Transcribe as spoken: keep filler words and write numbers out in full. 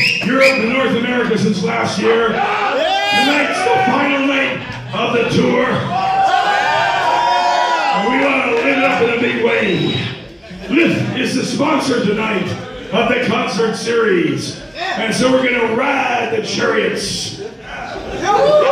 Europe and North America since last year. Tonight's the final night of the tour. And we want to live it up in a big way. Lyft is the sponsor tonight of the concert series. And so we're going to ride the Chariots.